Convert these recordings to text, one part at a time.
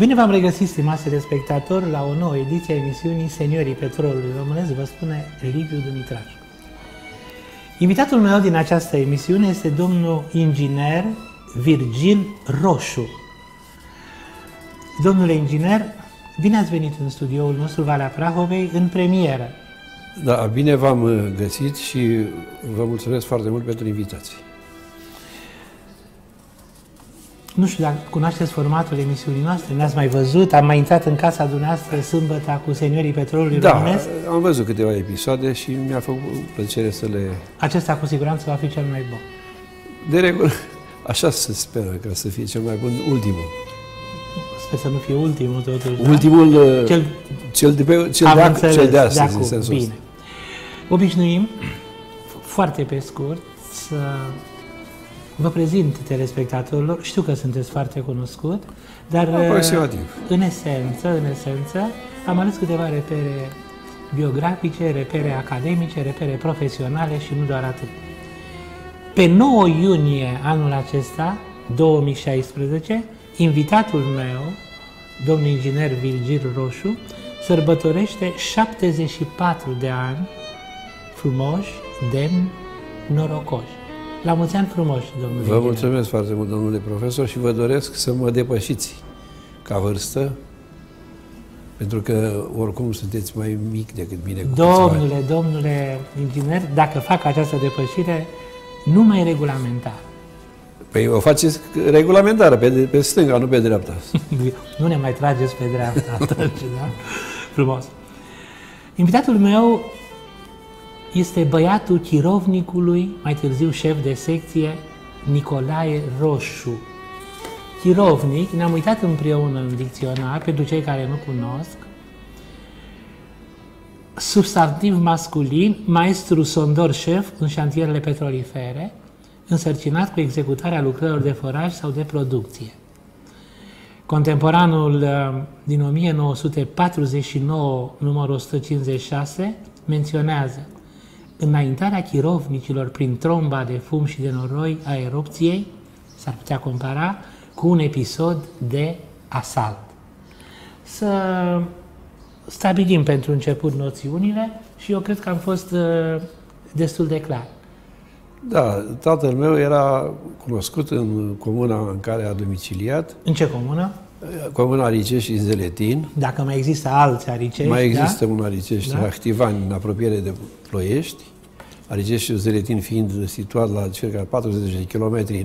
Bine v-am regăsit, stimați telespectatori, la o nouă ediție a emisiunii Seniorii Petrolului Românesc, vă spune Liviu Dumitraș. Invitatul meu din această emisiune este domnul inginer Virgil Roșu. Domnule inginer, bine ați venit în studioul nostru Valea Prahovei în premieră. Da, bine v-am găsit și vă mulțumesc foarte mult pentru invitație. Nu știu dacă cunoașteți formatul emisiunii noastre, ne-ați mai văzut, am mai intrat în casa dumneavoastră sâmbătă cu Seniorii Petrolului Românesc. Da, am văzut câteva episoade și mi-a făcut plăcere să le... Acesta cu siguranță va fi cel mai bun. De regulă, așa se speră ca să fie cel mai bun, ultimul. Sper să nu fie ultimul, totuși. Ultimul, da? cel de astăzi, în bine. Obișnuim, foarte pe scurt, să vă prezint telespectatorilor. Știu că sunteți foarte cunoscut, dar în esență, am ales câteva repere biografice, repere academice, repere profesionale și nu doar atât. Pe 9 iunie anul acesta, 2016, invitatul meu, domnul inginer Virgil Roșu, sărbătorește 74 de ani frumoși, demni, norocoși. La mulți ani frumoși, domnule. Vă mulțumesc foarte mult, domnule profesor, și vă doresc să mă depășiți ca vârstă, pentru că oricum sunteți mai mic decât mine. Domnule inginer, dacă fac această depășire, nu mai regulamentar. Păi o faceți regulamentară, pe stânga, nu pe dreapta. Nu ne mai trageți pe dreapta atunci, da? Frumos. Invitatul meu este băiatul chirovnicului, mai târziu șef de secție, Nicolae Roșu. Chirovnic, ne-am uitat împreună în dicționar, pentru cei care nu cunosc, substantiv masculin, maestru sondor șef în șantierele petrolifere, însărcinat cu executarea lucrărilor de foraj sau de producție. Contemporanul din 1949, numărul 156, menționează înaintarea chirovnicilor prin tromba de fum și de noroi a erupției, s-ar putea compara cu un episod de asalt. Să stabilim pentru început noțiunile și eu cred că am fost destul de clar. Da, tatăl meu era cunoscut în comuna în care a domiciliat. În ce comună? Comuna Aricești și Zeletin. Dacă mai există alți Aricești, mai există un Aricești, da? Activani, în apropiere de Ploiești. Aricești și Zeletin fiind situat la circa 40 de kilometri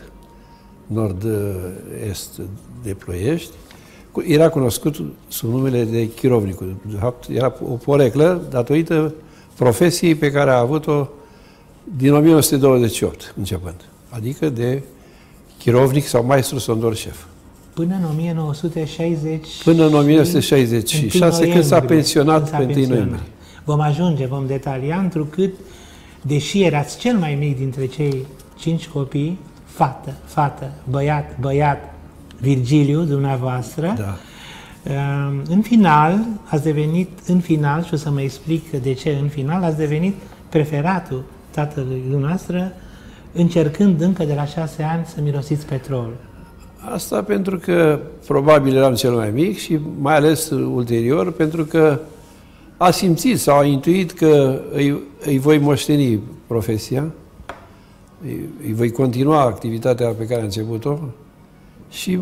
nord-est de Ploiești. Era cunoscut sub numele de chirovnicul. De fapt, era o poreclă datorită profesiei pe care a avut-o din 1928 începând, adică de chirovnic sau maestru sondor șef. Până în 1960. Până în 1966, când s-a pensionat pe 1 noiembrie. Vom detalia, întrucât, deși erați cel mai mic dintre cei 5 copii, fată, băiat, Virgiliu, dumneavoastră, da. În final, ați devenit, și o să mă explic de ce în final, ați devenit preferatul tatălui dumneavoastră, încercând încă de la 6 ani să mirosiți petrol. Asta pentru că probabil eram cel mai mic și mai ales ulterior pentru că a simțit sau a intuit că îi voi moșteni profesia, îi voi continua activitatea pe care a început-o și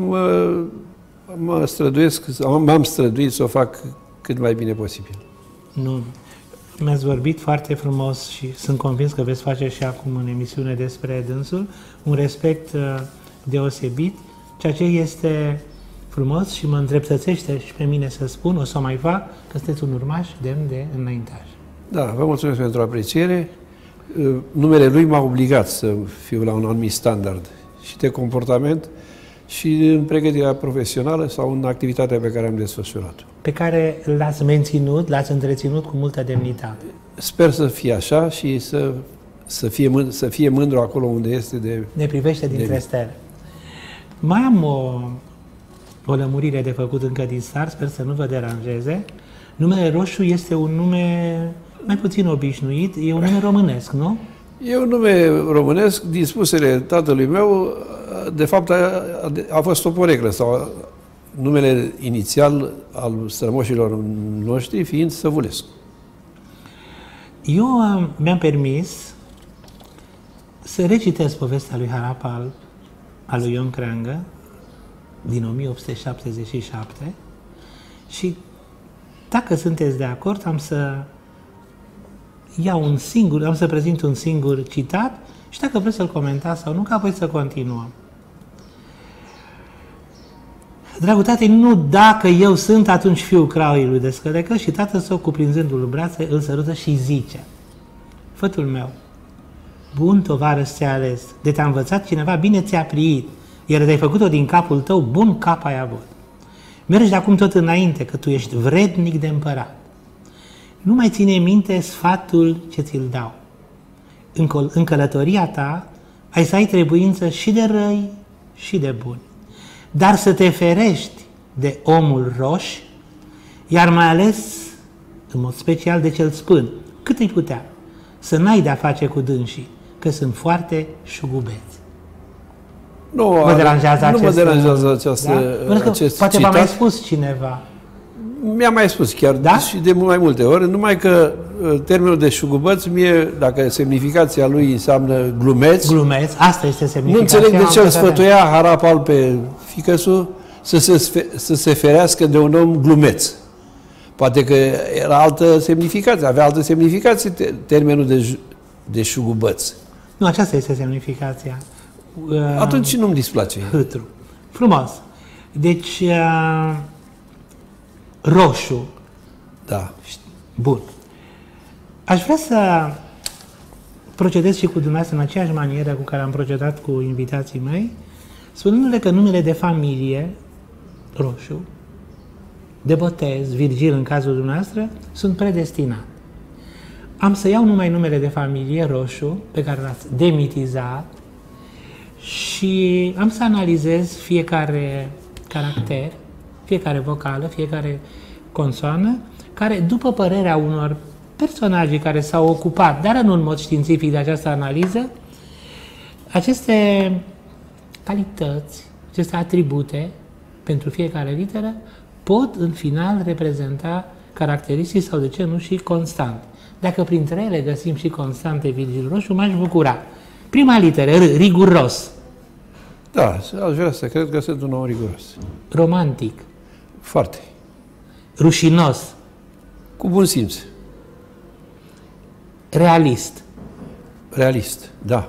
m-am străduit să o fac cât mai bine posibil. Nu. Mi-ați vorbit foarte frumos și sunt convins că veți face și acum în emisiune despre dânsul, un respect deosebit, ceea ce este frumos și mă îndreptățește și pe mine să spun, o să o mai fac, că sunteți un urmaș demn de înaintaj. Da, vă mulțumesc pentru apreciere. Numele lui m-a obligat să fiu la un anumit standard și de comportament și în pregătirea profesională sau în activitatea pe care am desfășurat-o. Pe care l-ați menținut, l-ați întreținut cu multă demnitate. Sper să fie așa și să fie mândru acolo unde este de... Ne privește dintre stele. Mai am o lămurire de făcut încă din start, sper să nu vă deranjeze. Numele Roșu este un nume mai puțin obișnuit, e un nume românesc, nu? E un nume românesc, din spusele tatălui meu, de fapt a fost o poreclă sau numele inițial al strămoșilor noștri fiind Săvulescu. Eu mi-am permis să recitesc povestea lui Harapal, a lui Ion Creangă, din 1877 și, dacă sunteți de acord, am să prezint un singur citat și dacă vreți să-l comentați sau nu, că apoi să continuăm. Dragul tate, nu dacă eu sunt, atunci fiul Craiului de Scălecă, și tatăl său, cuprinzându-l în brațe, îl sărută și zice: fătul meu, bun tovarăș ți-a ales, de te-a învățat cineva, bine ți-a priit, iar te-ai făcut-o din capul tău, bun cap ai avut. Mergi de acum tot înainte, că tu ești vrednic de împărat. Nu mai ține minte sfatul ce ți-l dau. În călătoria ta ai să ai trebuință și de răi și de buni, dar să te ferești de omul roș, iar mai ales, în mod special, de cel spân, cât îi putea, să n-ai de-a face cu dânsii, că sunt foarte șugubeți. Vă deranjează nu mă deranjează acest poate v-a mai spus cineva. Mi-a mai spus chiar, da? Și de mai multe ori, numai că termenul de șugubăț, mie, dacă semnificația lui înseamnă glumeț, asta este semnificația. Nu înțeleg de ce îl sfătuia Harapal pe fiică-su să se ferească de un om glumeț. Poate că era altă semnificație, avea altă semnificație termenul de șugubăț. Nu, aceasta este semnificația. Atunci nu-mi displace. Hâtru. Frumos. Deci, roșu. Da. Bun. Aș vrea să procedez și cu dumneavoastră în aceeași manieră cu care am procedat cu invitații mei, spunându-le că numele de familie, roșu, de botez, Virgil în cazul dumneavoastră, sunt predestinate. Am să iau numai numele de familie, roșu, pe care l-ați demitizat, și am să analizez fiecare caracter, fiecare vocală, fiecare consoană, care, după părerea unor personaje care s-au ocupat, dar nu în mod științific, de această analiză, aceste calități, aceste atribute pentru fiecare literă pot în final reprezenta caracteristici sau, de ce nu, și constant. Dacă printre ele găsim și constante Virgil roșu, m-aș bucura. Prima literă, R, riguros. Da, aș vrea să cred că sunt un om riguros. Romantic. Foarte. Rușinos. Cu bun simț. Realist. Realist, da.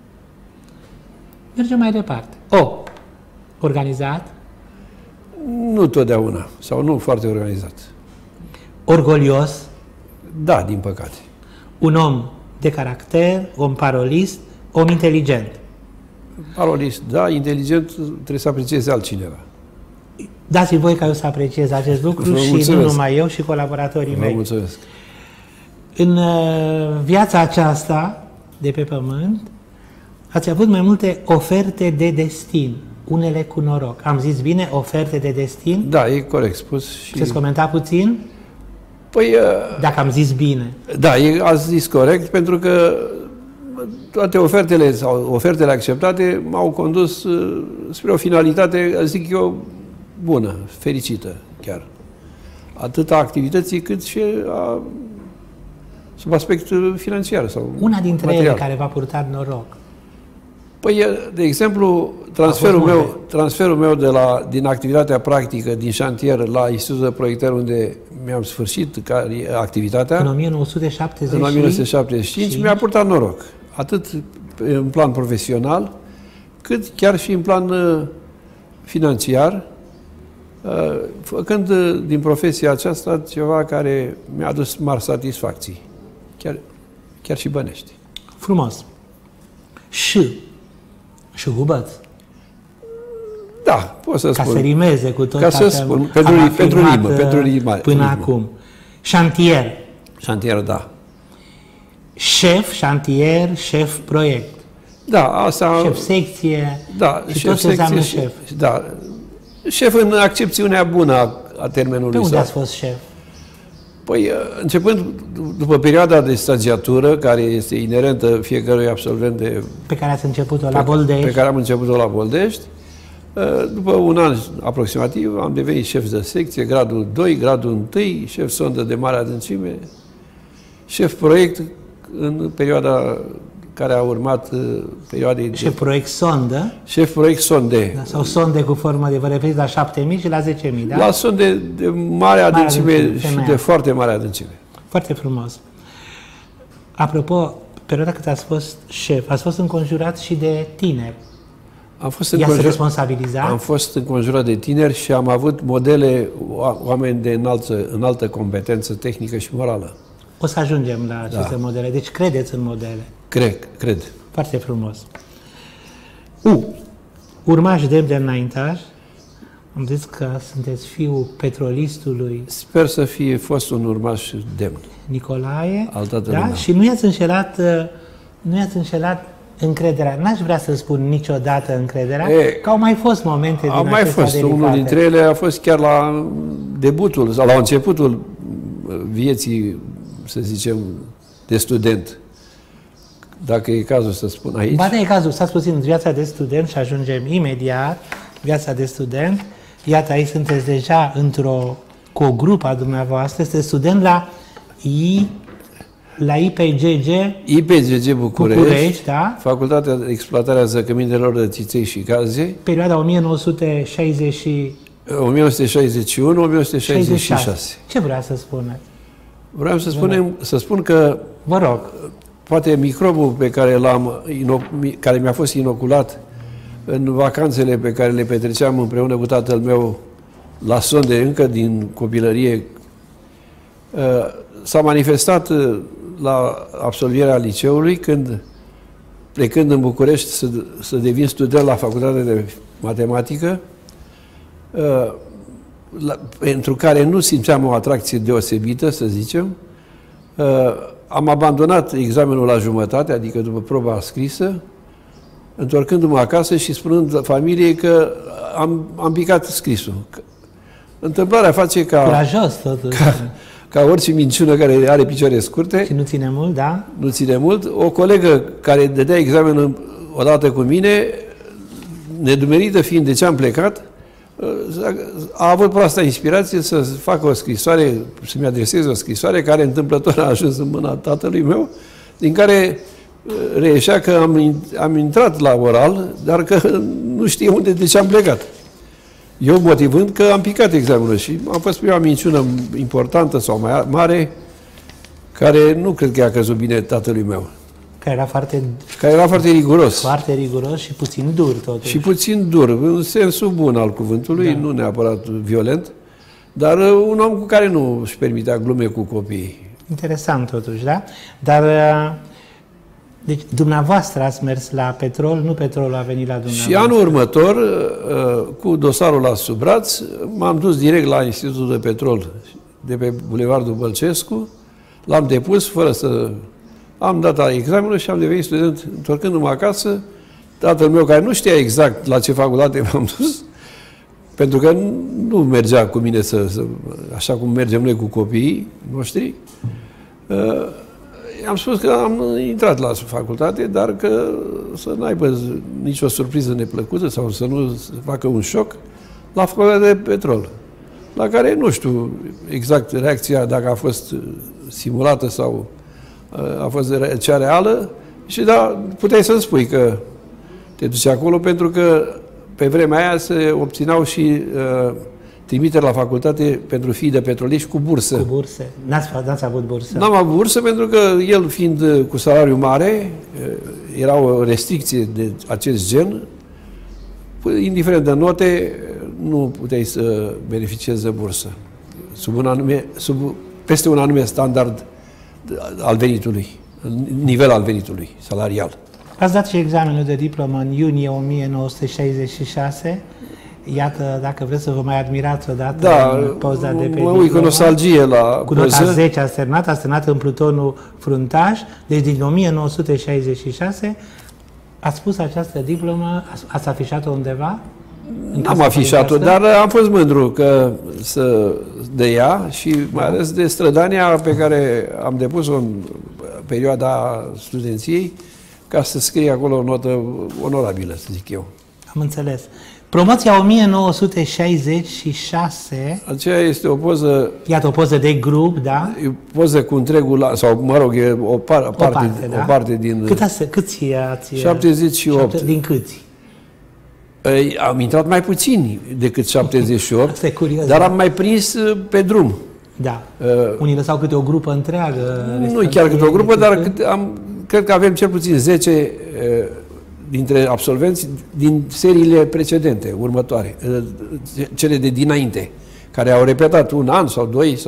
Mergem mai departe. O. Organizat. Nu totdeauna, sau nu foarte organizat. Orgolios. Da, din păcate. Un om de caracter, om parolist, om inteligent. Parolist, da, inteligent, trebuie să aprecieze altcineva. Dați-mi voi ca eu să apreciez acest lucru și nu numai eu, și colaboratorii mei. Vă mulțumesc. În viața aceasta de pe pământ ați avut mai multe oferte de destin, unele cu noroc. Am zis bine, oferte de destin? Da, e corect spus. Și... Puteți comenta puțin? Păi... Dacă am zis bine. Da, ați zis corect, pentru că toate ofertele acceptate m-au condus spre o finalitate, zic eu, bună, fericită chiar. Atât a activității cât și sub aspect financiar sau una dintre material. ele care v-a purtat noroc. Păi, de exemplu, transferul meu din activitatea practică din șantier la Institutul de Proiectări, unde mi-am sfârșit activitatea, în 1975, mi-a purtat noroc. Atât în plan profesional, cât chiar și în plan financiar, făcând din profesia aceasta ceva care mi-a adus mari satisfacții, chiar și bănești. Frumos. Șugubăț. Da, pot să spun. Ca să rimeze cu tot. Ca să spun, pentru rimă. Până acum. Șantier. Șantier, da. Șef, șantier, șef, proiect. Da, asta... Șef secție. Da, și tot ce înseamnă șef. Da. Șef în accepțiunea bună a termenului. Pe unde ați fost șef? Păi, începând după perioada de stagiatură, care este inerentă fiecărui absolvent de... Pe care ați început-o la Boldești. Pe care am început-o la Boldești, După un an aproximativ am devenit șef de secție, gradul 2, gradul 1, șef sondă de mare adâncime, șef proiect în perioada care a urmat perioadei... Șef proiect sondă? Șef proiect sonde. Da, sau sonde cu formă de, vă referiți la 7.000 și la 10.000, da? La sonde de mare adâncime și de foarte mare adâncime. Foarte frumos. Apropo, perioada cât ați fost șef, ați fost înconjurat și de tineri. Am fost înconjurat de tineri și am avut modele, oameni de înaltă competență tehnică și morală. O să ajungem la aceste modele. Deci credeți în modele. Cred. Foarte frumos. Urmaș demn de înaintaș. Am zis că sunteți fiul petrolistului. Sper să fie fost un urmaș demn. Nicolae. Da? Și nu i-ați înșelat încrederea. N-aș vrea să spun niciodată încrederea, că au mai fost momente din acestea delicate. Au mai fost. Unul dintre ele a fost chiar la debutul, sau la începutul vieții, să zicem, de student. Dacă e cazul să spun aici. Ba, da, e cazul. Stați puțin, viața de student și ajungem imediat. Viața de student. Iată, aici sunteți deja cu o grupă a dumneavoastră. Sunteți student la IPGG București, da? Facultatea de Exploatare a Zăcămintelor de Țiței și Gaze. Perioada 1961-1966. Ce vrea să spuneți? Vreau să spun că... Vă rog. Poate microbul pe care mi-a fost inoculat în vacanțele pe care le petreceam împreună cu tatăl meu la sonde încă din copilărie, s-a manifestat la absolvirea liceului, când, plecând în București să devin student la Facultatea de Matematică, pentru care nu simțeam o atracție deosebită, să zicem, am abandonat examenul la jumătate, adică după proba scrisă, întorcându-mă acasă și spunând familiei că am picat scrisul. Întâmplarea face ca... Curajos, totuși. Ca orice minciună care are picioare scurte. Și nu ține mult, da? Nu ține mult. O colegă care dădea examenul odată cu mine, nedumerită fiind de ce am plecat, a avut proasta inspirație să facă o scrisoare, să-mi adreseze o scrisoare care întâmplător a ajuns în mâna tatălui meu, din care reieșea că am intrat la oral, dar că nu știe de ce am plecat. Eu motivând că am picat examenul și a fost prima minciună importantă sau mai mare, care nu cred că a căzut bine tatălui meu. Care era foarte riguros. Foarte riguros și puțin dur, totuși. Și puțin dur, în sensul bun al cuvântului, nu neapărat violent, dar un om cu care nu își permitea glume cu copiii. Interesant, totuși, da? Dar, deci, dumneavoastră ați mers la petrol, nu petrolul a venit la dumneavoastră. Și anul următor, cu dosarul la sub braț, m-am dus direct la Institutul de Petrol de pe Bulevardul Bălcescu, l-am depus fără să... Am dat examenul și am devenit student. Întorcându-mă acasă, tatăl meu, care nu știa exact la ce facultate m-am dus, pentru că nu mergea cu mine așa cum mergem noi cu copiii noștri, am spus că am intrat la facultate, dar că să n-aibă nicio surpriză neplăcută sau să nu facă un șoc la Facultatea de Petrol, la care nu știu exact reacția, dacă a fost simulată sau a fost cea reală, și da, puteai să-mi spui că te duci acolo, pentru că pe vremea aia se obțineau și trimiteri la facultate pentru fii de petroliști cu bursă. Cu bursă. N-ați avut bursă? N-am avut bursă pentru că el, fiind cu salariu mare, era o restricție de acest gen, indiferent de note, nu puteai să beneficiezi de bursă. Peste un anume standard al venitului, nivel al venitului salarial. Ați dat și examenul de diplomă în iunie 1966. Iată, dacă vreți să vă mai admirați odată în poza de pe diplomă. Mă uit cu nostalgie la poză. Cu nota 10 ați terminat în plutonul fruntaș, deci din 1966 ați pus această diplomă, ați afișat-o undeva? Am afișat-o, dar am fost mândru de ea și mai ales de strădania pe care am depus-o în perioada studenției, ca să scrie acolo o notă onorabilă, să zic eu. Am înțeles. Promoția 1966. Aceea este o poză... Iată, o poză de grup, da? E o poză cu întregul, sau mă rog, e o parte din... Câți ați... 78. Din câți? Am intrat mai puțini decât 78, Asta e curios, dar am mai prins pe drum. Da. Unii lăsau câte o grupă întreagă. Nu chiar câte o grupă, dar cred că avem cel puțin 10 dintre absolvenți din seriile precedente, următoare, cele de dinainte, care au repetat un an sau doi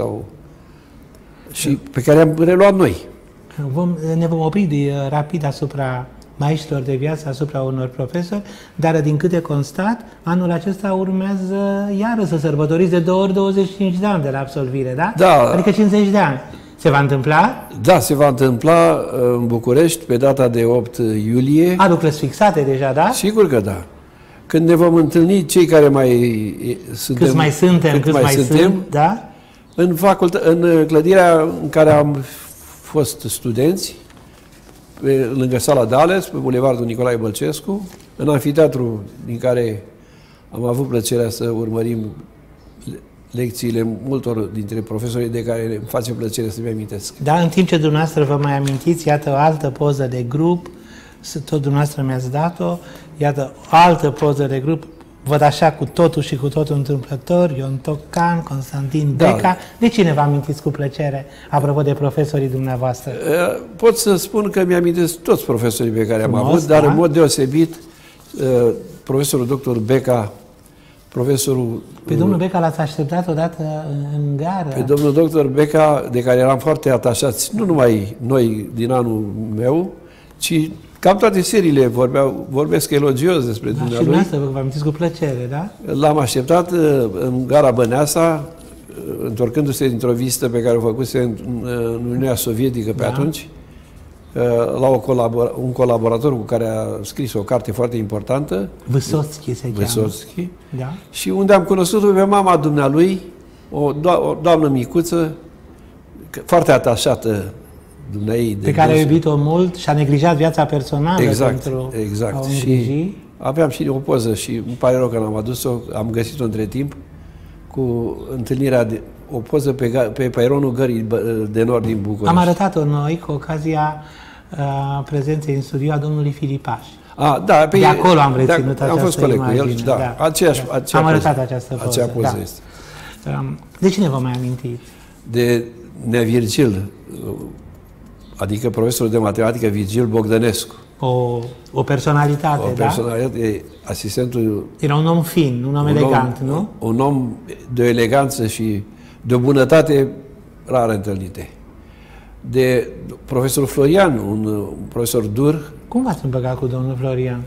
și pe care am reluat noi. Ne vom opri rapid asupra maestrilor de viață, asupra unor profesori, dar din câte constat, anul acesta urmează iară să sărbătoriți de 2 ori 25 de ani de la absolvire, da? Da. Adică 50 de ani. Se va întâmpla? Da, se va întâmpla în București pe data de 8 iulie. Lucruri fixate deja, da? Sigur că da. Când ne vom întâlni cei care mai suntem... Câți mai suntem, da? În clădirea în care am fost studenți, lângă sala Dales, pe Bulevardul Nicolae Bălcescu, în anfiteatru din care am avut plăcerea să urmărim lecțiile multor dintre profesorii de care îmi face plăcere să-mi amintesc. Da, în timp ce dumneavoastră vă mai amintiți, iată o altă poză de grup, tot dumneavoastră mi-ați dat-o, iată o altă poză de grup, văd așa cu totul și cu totul întâmplător, Ion Tocan, Constantin Beca. De cine vă amintiți cu plăcere, apropo de profesorii dumneavoastră? Pot să spun că mi-amintesc toți profesorii pe care am avut, da? dar în mod deosebit profesorul dr. Beca, profesorul... Pe domnul Beca l-ați așteptat odată în gară? Pe domnul dr. Beca, de care eram foarte atașați, nu numai noi din anul meu, ci cam toate seriile vorbesc elogios despre dumnealui. Și dumneavoastră vă amintiți cu plăcere, da? L-am așteptat în gara Băneasa, întorcându-se dintr-o vizită pe care o făcuse în Uniunea Sovietică pe atunci, la un colaborator cu care a scris o carte foarte importantă. Vysotski se cheamă. Vysotski. Da. Și unde am cunoscut-o pe mama dumnealui, o doamnă micuță, foarte atașată dumneai. Pe care a iubit-o mult și a neglijat viața personală pentru a o îngriji. Aveam și o poză și îmi pare rău că n-am adus-o, am găsit-o între timp, cu întâlnirea, o poză pe peronul Gării de Nord din București. Am arătat-o noi cu ocazia prezenței în studio a domnului Filipaș. Da, de acolo am reținut această am fost coleg cu el, da. Am arătat această poză. Acea poză este. De cine vă mai amintiți? De Nea Virgil, adică profesorul de matematică Virgil Bogdănescu. O personalitate, da? O personalitate, asistentul... Era un om fin, un om elegant, nu? Un om de o eleganță și de o bunătate rar întâlnite. De profesorul Florian, un profesor dur. Cum v-ați împăcat cu domnul Florian?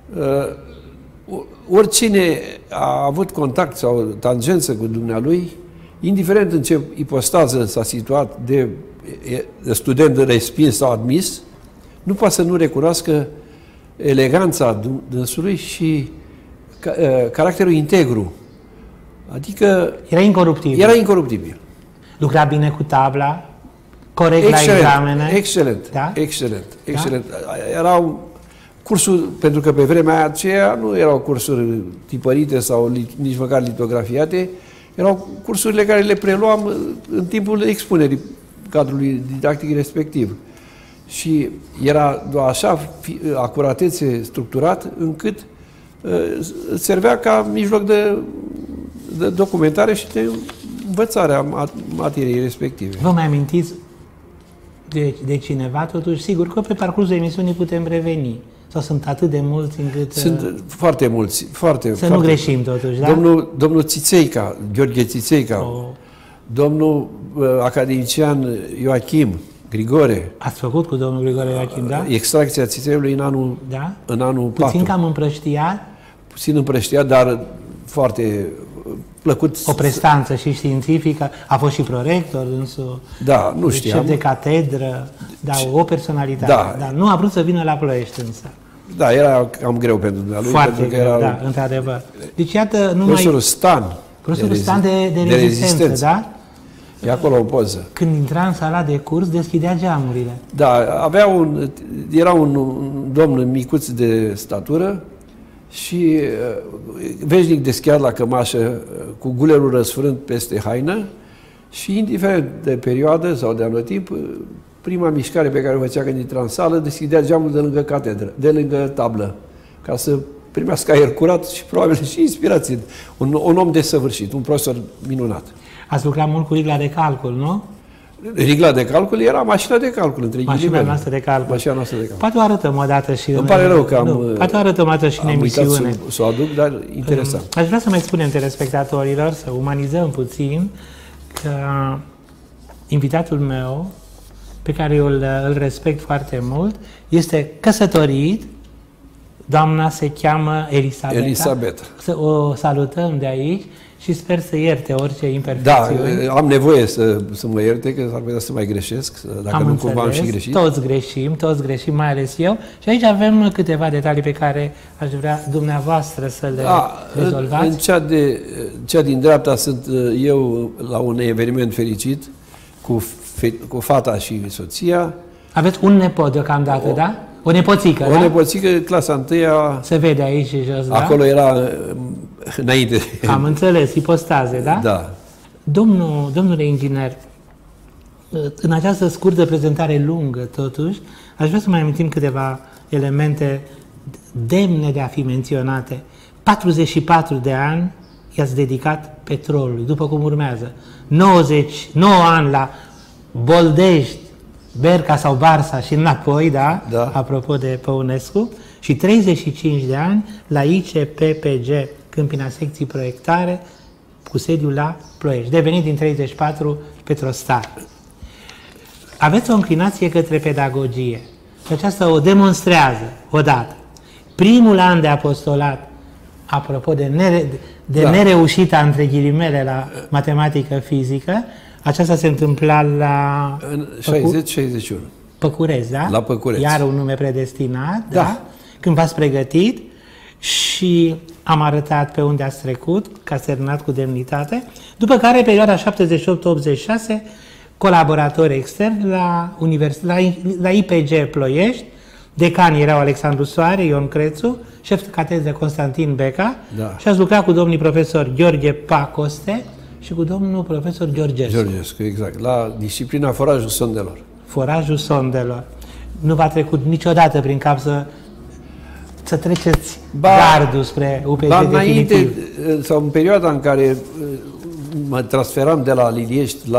Oricine a avut contact sau tangență cu dumnealui, indiferent în ce ipostază s-a situat de student respins sau admis, nu poate să nu recunoască eleganța dânsului și caracterul integru. Adică... Era incoruptibil. Era incoruptibil. Lucra bine cu tabla, corect la examene. Excelent, da? Excelent, excelent. Da? Erau cursuri, pentru că pe vremea aceea nu erau cursuri tipărite sau nici măcar litografiate, erau cursurile care le preluam în timpul expunerii cadrului didactic respectiv. Și era de o așa acuratețe structurat încât servea ca mijloc de documentare și de învățare a materiei respective. Vă mai amintiți de cineva, totuși, sigur că pe parcursul emisiunii putem reveni. Sau sunt atât de mulți încât... Sunt foarte mulți, foarte... Nu greșim totuși, da? Domnul Țițeica, Gheorghe Țițeica, domnul academician Ioachim Grigore. Ați făcut cu domnul Grigore Ioachim, da? Extracția țițeiului în anul 4. Puțin cam împrăștiat? Puțin împrăștiat, dar foarte plăcut. O prestanță și științifică. A fost și prorector, însu. Da, nu știam. Șef de catedră, o personalitate. Da. Dar nu a vrut să vină la Ploiești însă. Da, era cam greu pentru dumnealui. Foarte greu, da, într-adevăr. Deci iată, numai... Profesorul Stan. Profesorul Stan de rezistență, da? E acolo o poză. Când intra în sala de curs, deschidea geamurile. Da, era un domn micuț de statură, și veșnic deschiat la cămașă, cu gulerul răsfrânt peste haină și, indiferent de perioadă sau de anotimp, prima mișcare pe care o făcea când intra în sală, deschidea geamul de lângă catedră, de lângă tablă, ca să primească aer curat și probabil și inspirație. Un om desăvârșit, un profesor minunat. Ați lucrat mult cu rigla de calcul, nu? Rigla de calcul era mașina de calcul, între ghilimele. Mașina noastră de calcul. Mașina noastră de calcul. Poate o arătăm o dată și Îmi pare rău că poate o arătăm o dată și în emisiune. Să o aduc, dar interesant. Aș vrea să mai spunem telespectatorilor, să umanizăm puțin, că invitatul meu, pe care eu îl respect foarte mult, este căsătorit. Doamna se cheamă Elisabeta. O salutăm de aici și sper să ierte orice imperfecțiuni. Da, am nevoie să mă ierte, că s-ar putea să mai greșesc, dacă nu cumva am și greșit. Toți greșim, mai ales eu. Și aici avem câteva detalii pe care aș vrea dumneavoastră să le rezolvați. În cea din dreapta sunt eu la un eveniment fericit cu fata și soția. Aveți un nepot deocamdată, da? O nepoțică, da? O nepoțică, clasa 1-a. Se vede aici și jos, da? Acolo era înainte. Am înțeles, ipostaze, da? Da. Domnule inginer, în această scurtă prezentare lungă, totuși, aș vrea să mai amintim câteva elemente demne de a fi menționate. 44 de ani i-ați dedicat petrolului, după cum urmează. 9 ani la Boldești, Berca sau Barsa și înapoi, da? Da. Apropo de Păunescu, și 35 de ani la ICPPG, Câmpina Secții Proiectare, cu sediul la Ploiești, devenit din 34 Petrostar. Aveți o înclinație către pedagogie și aceasta o demonstrează odată. Primul an de apostolat, apropo de nereușita, între ghilimele, la matematică-fizică, aceasta se întâmpla la... În 60-61. Păcureți, da? La Păcureți. Iar un nume predestinat, da? Când v-ați pregătit și am arătat pe unde ați trecut, că ați terminat cu demnitate, după care, perioada 78-86, colaboratori externi la IPG Ploiești, decanii erau Alexandru Soare, Ion Crețu, șef de catedră Constantin Beca, da. Și ați lucrat cu domnii profesori Gheorghe Pacoste și cu domnul profesor Georgescu, exact, la disciplina forajul sondelor. Forajul sondelor. Nu v-a trecut niciodată prin cap să treceți gardul spre UPG definitiv? Sau în perioada în care mă transferam de la Liliești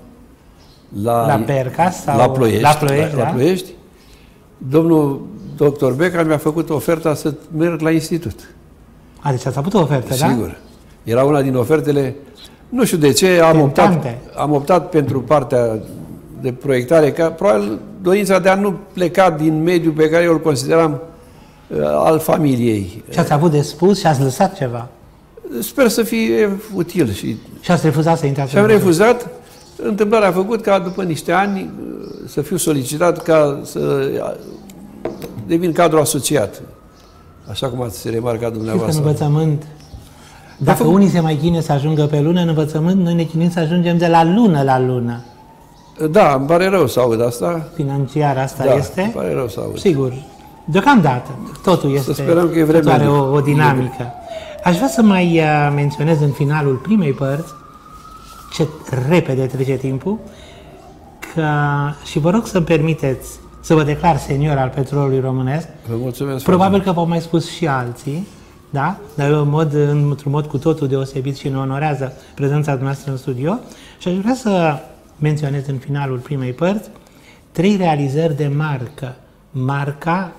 la Berca sau la Ploiești, la Ploiești, domnul doctor Beca mi-a făcut oferta să merg la institut. Deci ați avut o ofertă, da? Sigur. Era una din ofertele, nu știu de ce, am optat pentru partea de proiectare, ca probabil dorința de a nu pleca din mediul pe care eu îl consideram al familiei. Și ați avut de spus și ați lăsat ceva? Sper să fie util. Și ați refuzat să intrați? Și am refuzat. Întâmplarea a făcut ca după niște ani să fiu solicitat ca să devin cadru asociat. Așa cum ați remarcat dumneavoastră. Știți că în învățământ, dacă unii se mai chinuie să ajungă pe lună, în învățământ noi ne chinuim să ajungem de la lună la lună. Da, îmi pare rău să aud asta. Financiar asta este. Îmi pare rău să aud. Sigur. Deocamdată. Totul este. Să sperăm că e vremea. Are o dinamică. Aș vrea să mai menționez în finalul primei părți, ce repede trece timpul, că, și vă rog să-mi permiteți să vă declar senior al petrolului românesc. Vă mulțumesc. Probabil că v-au mai spus și alții, da? Dar eu într-un mod cu totul deosebit și ne onorează prezența dumneavoastră în studio. Și aș vrea să menționez în finalul primei părți 3 realizări de marcă. Marca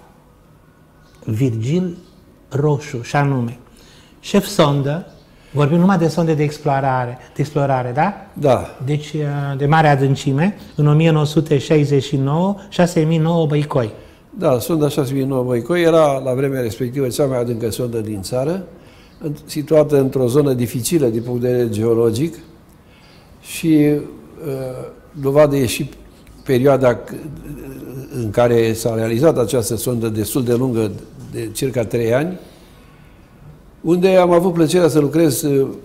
Virgil Roșu, și anume șef sondă, vorbim numai de sonde de explorare, da? Da. Deci de mare adâncime, în 1969, 6009 Băicoi. Da, sonda 6009 Băicoi era la vremea respectivă cea mai adâncă sondă din țară, situată într-o zonă dificilă din punct de vedere geologic și dovadă e și perioada în care s-a realizat această sondă destul de lungă, de circa 3 ani, unde am avut plăcerea să lucrez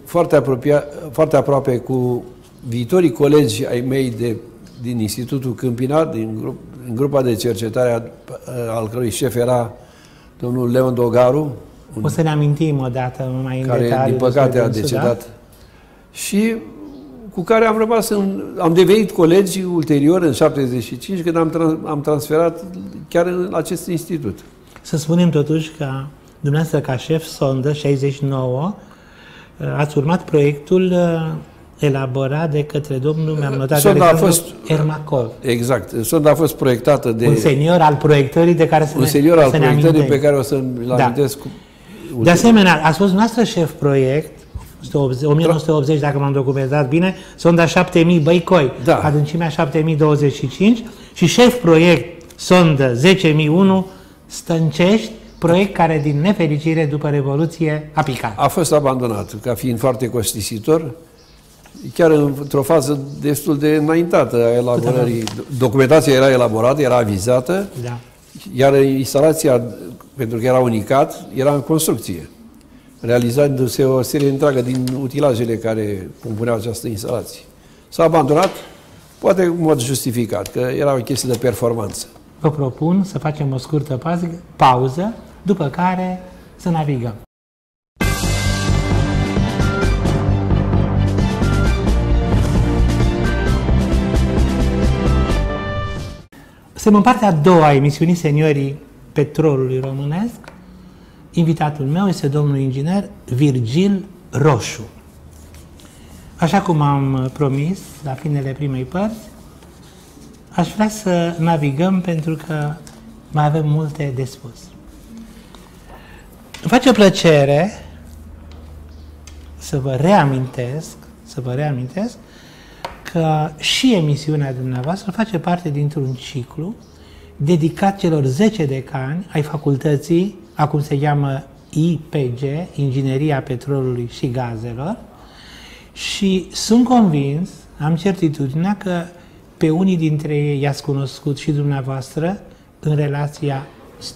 foarte aproape cu viitorii colegi ai mei din Institutul Câmpina, din grupa de cercetare al cărui șef era domnul Leon Dogaru, O să ne amintim odată mai în care, detaliu. Din păcate, a decedat. Da? Și cu care am rămas am devenit colegi ulterior, în 75, când am transferat chiar în acest institut. Să spunem totuși că dumneavoastră, ca șef sondă, 69, ați urmat proiectul elaborat de către domnul, mi-am notat, sonda a fost Ermacov. Exact. Sonda a fost proiectată de... Un senior al proiectării de care un senior al proiectării pe care o să-l amintesc. De asemenea, ați fost noastră șef proiect, 1980, dacă m-am documentat bine, sonda 7000 Băicoi, adâncimea 7025 și șef proiect sondă 10001 Stâncești, proiect care, din nefericire, după Revoluție, a picat. A fost abandonat, ca fiind foarte costisitor, chiar într-o fază destul de înaintată a elaborării. Documentația era elaborată, era avizată, iar instalația, pentru că era unicat, era în construcție, realizându-se o serie întreagă din utilajele care compuneau această instalație. S-a abandonat, poate în mod justificat, că era o chestie de performanță. Vă propun să facem o scurtă pauză, după care să navigăm. Suntem în partea a doua a emisiunii Seniorii Petrolului Românesc. Invitatul meu este domnul inginer Virgil Roșu. Așa cum am promis la finele primei părți, aș vrea să navigăm pentru că mai avem multe de spus. Îmi face plăcere să vă reamintesc că și emisiunea dumneavoastră face parte dintr-un ciclu dedicat celor 10 decani ai facultății, acum se cheamă IPG, Ingineria Petrolului și Gazelor, și sunt convins, am certitudinea că pe unii dintre ei i-ați cunoscut și dumneavoastră în relația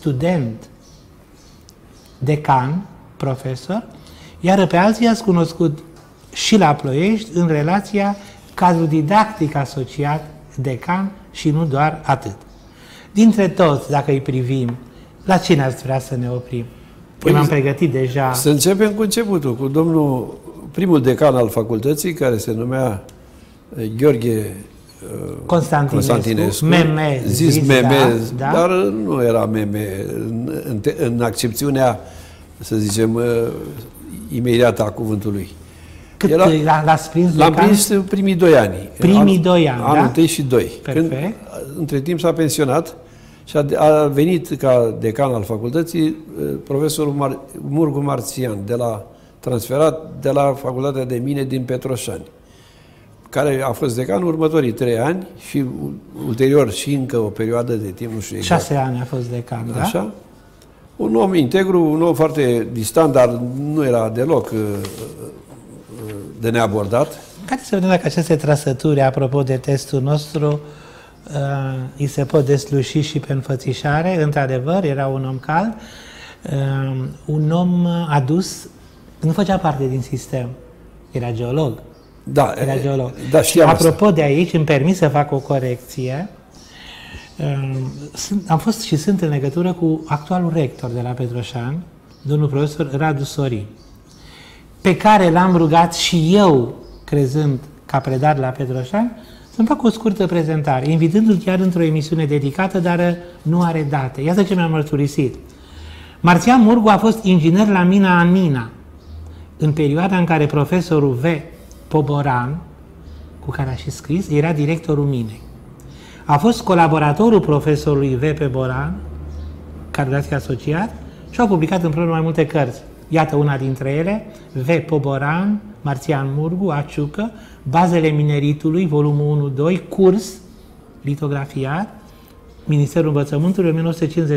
student-decan, profesor, iar pe alții i-ați cunoscut și la Ploiești în relația cadru didactic asociat decan și nu doar atât. Dintre toți, dacă îi privim, la cine ați vrea să ne oprim? Păi m-am pregătit deja. Să începem cu începutul, cu primul decan al facultății, care se numea Gheorghe Constantinescu, Meme, zis Meme, dar nu era Meme în accepțiunea, să zicem, imediată a cuvântului. Cât l-ați prins? L-am prins primii 2 ani. Primii 2 ani, anul 1 și 2. Perfect. Când, între timp s-a pensionat și a venit ca decan al facultății profesorul Murgu Marțian, transferat de la Facultatea de Mine din Petroșani, care a fost decan următorii 3 ani și ulterior și încă o perioadă de timp, nu știu exact. 6 ani a fost decan, da? Așa. Un om integru, un om foarte distant, dar nu era deloc de neabordat. Care să vedem dacă aceste trăsături, apropo de testul nostru, îi se pot desluși și pe înfățișare. Într-adevăr, era un om cald, un om adus, nu făcea parte din sistem, era geolog. Da, era geolog. Da, știam apropo asta. De aici, îmi permis să fac o corecție. Am fost și sunt în legătură cu actualul rector de la Petroșani, domnul profesor Radu Sorin, pe care l-am rugat și eu, crezând ca predar la Petroșani, să-mi fac o scurtă prezentare, invitându-l chiar într-o emisiune dedicată, dar nu are date. Iată ce mi-am mărturisit. Marțian Murgu a fost inginer la mina Anina, în perioada în care profesorul V. Poboran, cu care a și scris, era directorul minei. A fost colaboratorul profesorului V. Poboran, candidat asociat, și au publicat împreună mai multe cărți. Iată una dintre ele, V. Poboran, Marțian Murgu, Aciucă, Bazele mineritului, volumul 1-2, curs, litografiat, Ministerul Învățământului,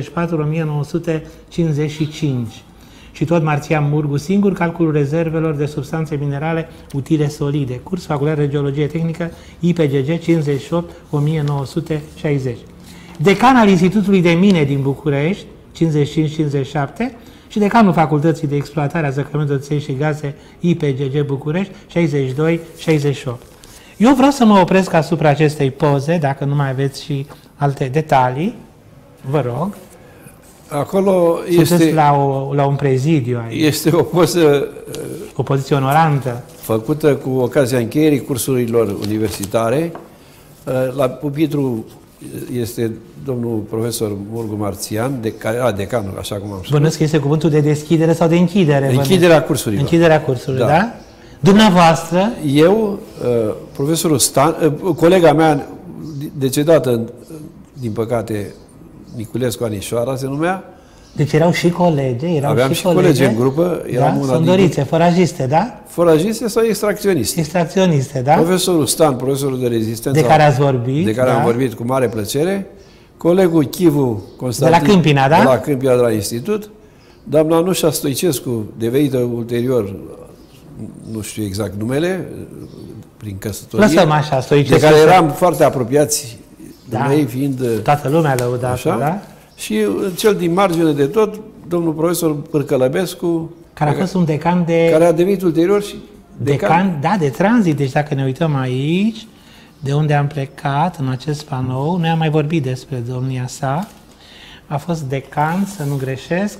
1954-1955. Și tot Marțian Murgu singur, calculul rezervelor de substanțe minerale utile solide, curs, Facultatea de Geologie Tehnică, IPGG, 58-1960. Decan al Institutului de Mine din București, 55-57, și decanul Facultății de Exploatare a Zăcămintelor de Ței și Gaze, IPGG București, 62-68. Eu vreau să mă opresc asupra acestei poze, dacă nu mai aveți și alte detalii, vă rog. Acolo este la un prezidiu aici. Este o poză, o poziție onorantă, făcută cu ocazia încheierii cursurilor universitare. La pupitru este domnul profesor Murgu Marțian, decanul, așa cum am spus. Bănuiesc că este cuvântul de deschidere sau de închidere? Închiderea cursurilor. Închiderea cursurilor, da? Dumneavoastră? Eu, profesorul Stan, colega mea decedată, din păcate, Niculescu Anișoara se numea. Deci erau și colegi, aveam și colegi în grupă. Da? Sondorițe, forajiste, da? Forajiste sau extracționiste. Extracționiste, da? Profesorul Stan, profesorul de rezistență. De care ați vorbit. De care am vorbit cu mare plăcere. Colegul Chivu Constantin. De la Câmpina, da? De la Câmpina, de la Institut. Doamna Nușa Stoicescu, devenită ulterior, nu știu exact numele, prin căsătorie. Lăsăm așa, Stoicescu. De care eram foarte apropiați, da, ei fiind... Toată lumea lăudată, da? Și cel din margine de tot, domnul profesor Pârcălăbescu, care a fost un decan de... Care a devenit ulterior și decan, da, de tranzit. Deci dacă ne uităm aici, de unde am plecat, în acest panou, noi am mai vorbit despre domnia sa, a fost decan, să nu greșesc,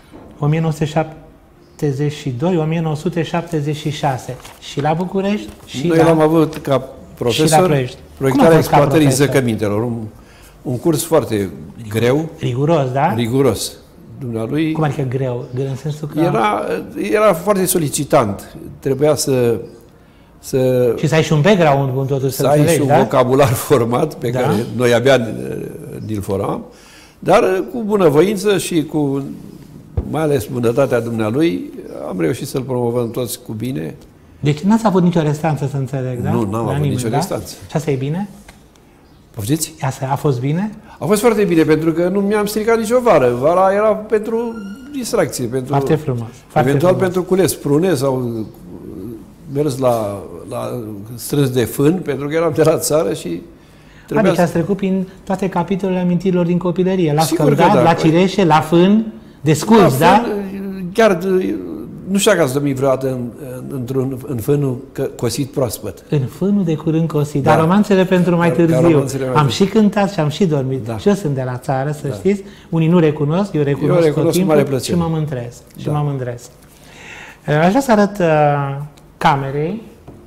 1972-1976. Și la București, și noi l-am avut ca profesor, proiectarea exploatării zăcămintelor. Un curs foarte greu. Riguros, da? Riguros. Dumnealui... Cum adică greu? Greu în sensul că... Era foarte solicitant. Trebuia să... Și să ai și un background bun, totuși, să ai și un vocabular format pe care noi abia ni-l foram, dar cu bunăvoință și cu mai ales bunătatea dumnealui, am reușit să-l promovăm toți cu bine. Deci n-ați avut nicio restanță, să înțeleg, da? Nu, n-am avut nicio restanță. Și asta e bine? Poftiți? Asta a fost bine? A fost foarte bine, pentru că nu mi-am stricat nicio vară. Vara era pentru distracție. Pentru, foarte frumos. Eventual pentru cules prune sau mers la strâns de fân, pentru că eram de la țară și... Deci ați trecut prin toate capitolele amintirilor din copilărie. La scăldat, da, la cireșe, la fân, de scurs, da? Chiar nu știu dacă ați dormit vreodată în fânul cosit proaspăt. În fânul de curând cosit, dar romanțele pentru mai târziu. Am și cântat și am și dormit. Da. Și eu sunt de la țară, să știți. Unii nu recunosc, eu recunosc tot timpul și mă mândresc. Și mă mândresc. Aș vrea să arăt camerei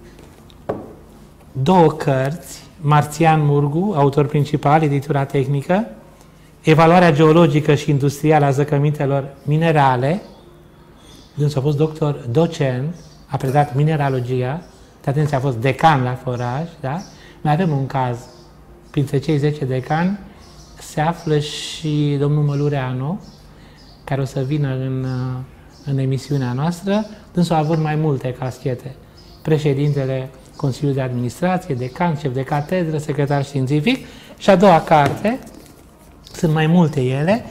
două cărți. Marțian Murgu, autor principal, editura tehnică, Evaluarea geologică și industrială a zăcămintelor minerale. Dânsul a fost docent, a predat mineralogia, de atenție, a fost decan la foraj, da? Mai avem un caz, printre cei 10 decani, se află și domnul Mălureanu, care o să vină în emisiunea noastră. Dânsul a avut mai multe caschete. Președintele Consiliului de Administrație, decan, șef de catedră, secretar științific. Și a doua carte, sunt mai multe ele,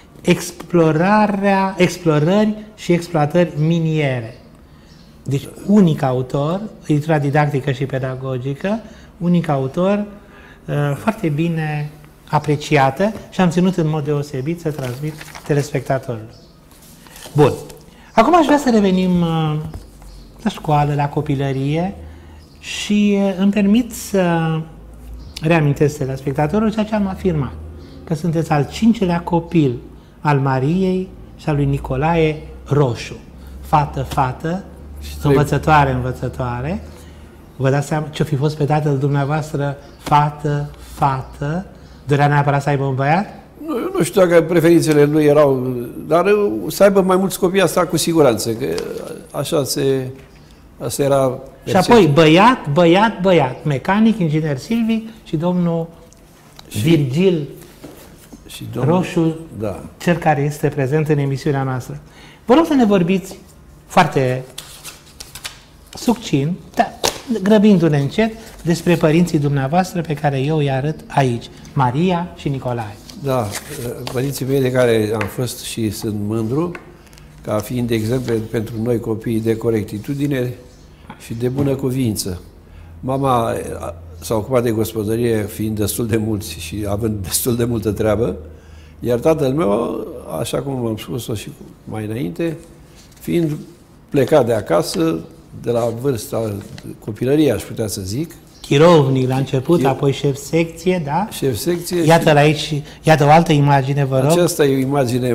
explorări și exploatări miniere. Deci, unic autor, editura didactică și pedagogică, unic autor, foarte bine apreciată și am ținut în mod deosebit să transmit telespectatorilor. Bun. Acum aș vrea să revenim la școală, la copilărie și îmi permit să reamintesc telespectatorilor ceea ce am afirmat, că sunteți al 5-lea copil al Mariei și al lui Nicolae Roșu. Fată, învățătoare. Vă dați seama ce-o fi fost pe tatăl dumneavoastră? Fată. Dorea neapărat să aibă un băiat? Nu știu dacă preferințele lui erau, dar să aibă mai mulți copii, asta cu siguranță, că așa asta era percepție. Și apoi băiat, mecanic, inginer silvic și domnul Virgil Roșu, da, cel care este prezent în emisiunea noastră. Vă rog să ne vorbiți foarte succint, dar grăbindu-ne încet, despre părinții dumneavoastră pe care eu îi arăt aici, Maria și Nicolae. Da, părinții mei de care am fost și sunt mândru, ca fiind exemple pentru noi copiii de corectitudine și de bună cuvință. Mama s-a ocupat de gospodărie fiind destul de mulți și având destul de multă treabă, iar tatăl meu, așa cum am spus-o și mai înainte, fiind plecat de acasă, de la vârsta copilăriei, aș putea să zic. Chirovnic la început, apoi șef secție, da? Șef secție. Iată-l aici, iată o altă imagine, vă rog. Aceasta e o imagine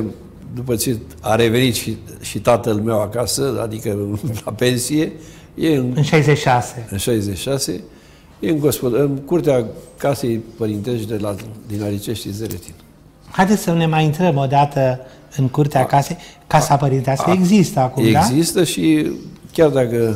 după ce a revenit și tatăl meu acasă, adică la pensie, e în 66. În 66, e în curtea casei părintești din Aricești Zeretin. Haideți să ne mai intrăm o dată în curtea casei. Casa părintească există acum, există și chiar dacă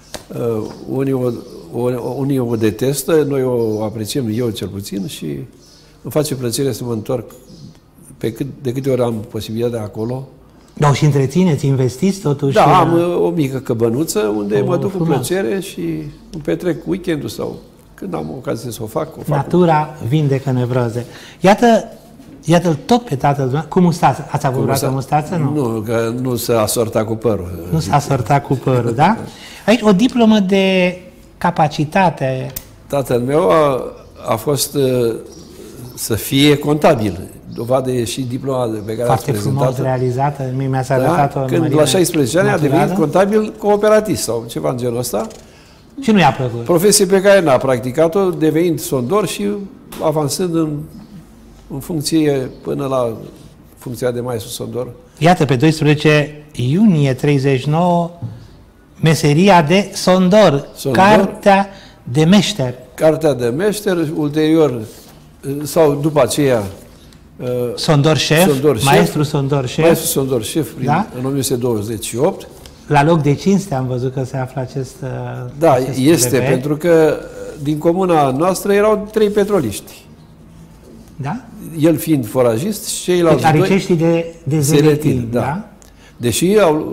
unii o detestă, noi o apreciem, eu cel puțin, și îmi face plăcere să mă întorc de câte ori am posibilitatea acolo. Dar și întrețineți, investiți totuși? Da, am o mică căbănuță unde mă duc cu plăcere și îmi petrec weekendul sau când am ocazie să o fac. Natura vindecă nevroze. Iată-l tot pe tatăl cu mustață. Ați avut vreodată mustață? Nu, că nu s-a asortat cu părul. Nu s-a asortat cu părul, da? Aici o diplomă de capacitate. Tatăl meu a fost să fie contabil. Dovadă e și diploma pe care foarte frumos realizată, mi-ați arătat-o. Când la 16 ani a devenit contabil cooperatist sau ceva în genul ăsta. Și nu i-a plăcut. Profesie pe care n-a practicat-o, devenind sondor și avansând în funcție până la funcția de maestru sondor. Iată, pe 12 iunie 39, meseria de sondor. Cartea de meșter. Cartea de meșter, ulterior, sau după aceea, sondor șef, maestru sondor șef. Maestru sondor șef, în 1928. La loc de cinste am văzut că se află acest Da, este, brevet. pentru că din comuna noastră erau 3 petroliști. Da? El fiind forajist și ceilalți deci, ariceștii de Zeretin, da? Deși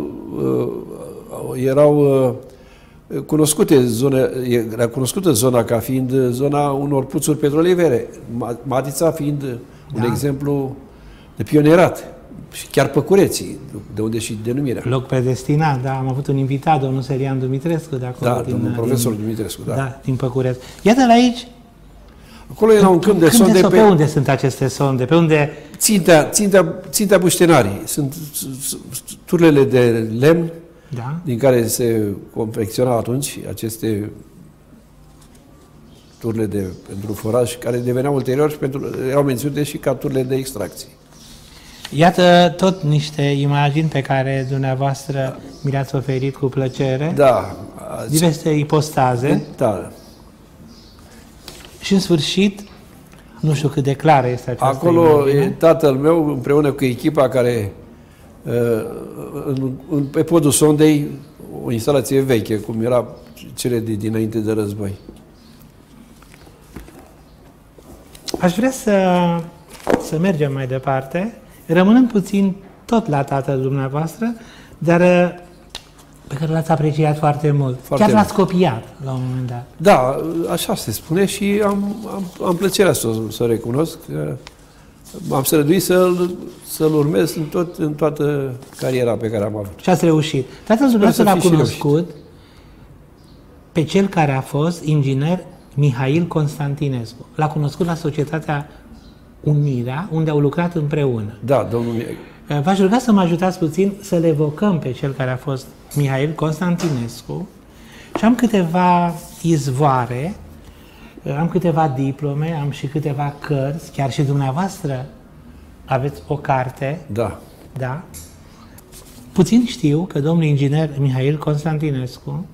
erau cunoscute era cunoscută zona ca fiind zona unor puțuri petroliere, Matița fiind un exemplu de pionierat. Și chiar Păcureții, de unde și denumirea. Loc predestinat, da. Am avut un invitat, domnul Serian Dumitrescu, de acolo. Da, domnul profesor Dumitrescu, da. Da, din Păcureți. Iată-l aici. Acolo era un câmp de sonde. Pe unde sunt aceste sonde? Pe unde? Țintea Buștenarii. Sunt turlele de lemn, da, din care se confecționa atunci aceste turle pentru foraj, care deveneau ulterior și erau menționate și ca turle de extracție. Iată tot niște imagini pe care dumneavoastră mi le-ați oferit cu plăcere. Da. Diverse ipostaze. Da. Și în sfârșit, nu știu cât de clară este această acolo imagine. E tatăl meu împreună cu echipa care pe podul sondei, o instalație veche, cum era cele dinainte de război. Aș vrea să mergem mai departe, rămânând puțin tot la tatăl dumneavoastră, dar pe care l-ați apreciat foarte mult. Chiar l-ați copiat la un moment dat. Da, așa se spune și am plăcerea să recunosc. M-am străduit să-l urmez în toată cariera pe care am avut. Și ați reușit. Tatăl dumneavoastră l-a cunoscut pe cel care a fost inginer Mihail Constantinescu. L-a cunoscut la Societatea Unirea, unde au lucrat împreună. Da, domnul V-aș ruga să mă ajutați puțin să le evocăm pe cel care a fost Mihail Constantinescu și am câteva izvoare, am câteva diplome, am și câteva cărți, chiar și dumneavoastră aveți o carte. Da. Da? Puțin știu că domnul inginer Mihail Constantinescu,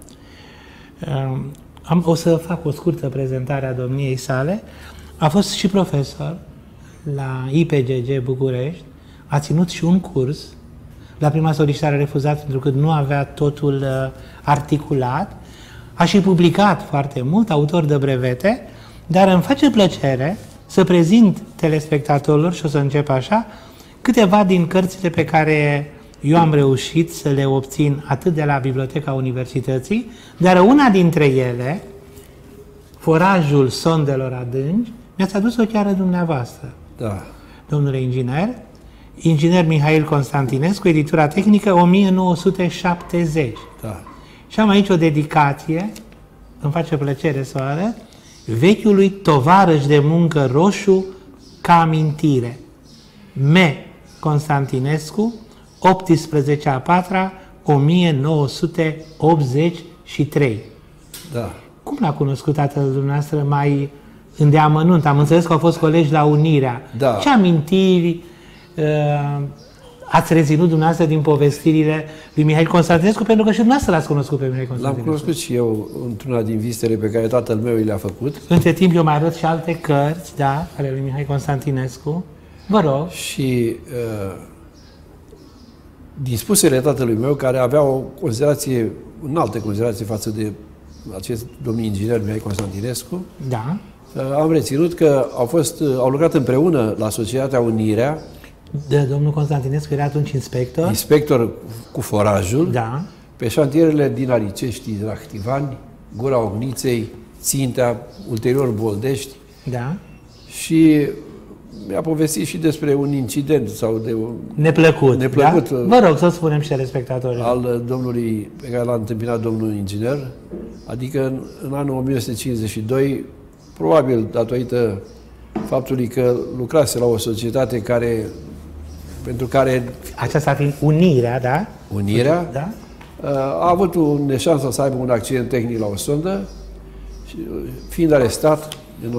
o să fac o scurtă prezentare a domniei sale, a fost și profesor la IPGG București, a ținut și un curs, la prima solicitare a refuzat pentru că nu avea totul articulat, a și publicat foarte mult, autor de brevete, dar îmi face plăcere să prezint telespectatorilor, și o să încep așa, câteva din cărțile pe care eu am reușit să le obțin atât de la Biblioteca Universității, dar una dintre ele, Forajul sondelor adânci, mi-ați adus-o chiar dumneavoastră. Da. Domnule inginer Mihail Constantinescu, editura tehnică 1970. Da. Și am aici o dedicație, îmi face plăcere să o arăt, vechiului tovarăș de muncă roșu ca amintire. M. Constantinescu, 18/4/1983. Da. Cum l-a cunoscut tatăl dumneavoastră mai îndeamănunt? Am înțeles că au fost colegi la Unirea. Da. Ce amintiri ați reținut dumneavoastră din povestirile lui Mihail Constantinescu, pentru că și dumneavoastră l-ați cunoscut pe Mihail Constantinescu. L-am cunoscut și eu într-una din vizitele pe care tatăl meu i le-a făcut. Între timp eu mai arăt și alte cărți, da, ale lui Mihail Constantinescu. Vă rog. Și din spusele tatălui meu, care avea o considerație, înaltă considerație față de acest domn inginer Mihail Constantinescu, da, am reținut că au lucrat împreună la Societatea Unirea. Domnul Constantinescu era atunci inspector. Inspector cu forajul. Da. Pe șantierele din Aricești, Rahtivani, Gura Ogniței, Țintea, ulterior Boldești. Da. Și mi-a povestit și despre un incident sau de un neplăcut, da? Vă rog să spunem și respectatorilor. Al domnului pe care l-a întâmpinat domnul inginer, adică în anul 1952, probabil datorită faptului că lucrase la o societate pentru care... Aceasta fiind Unirea, da? Unirea, da? A avut o șansă să aibă un accident tehnic la o sondă și, fiind arestat în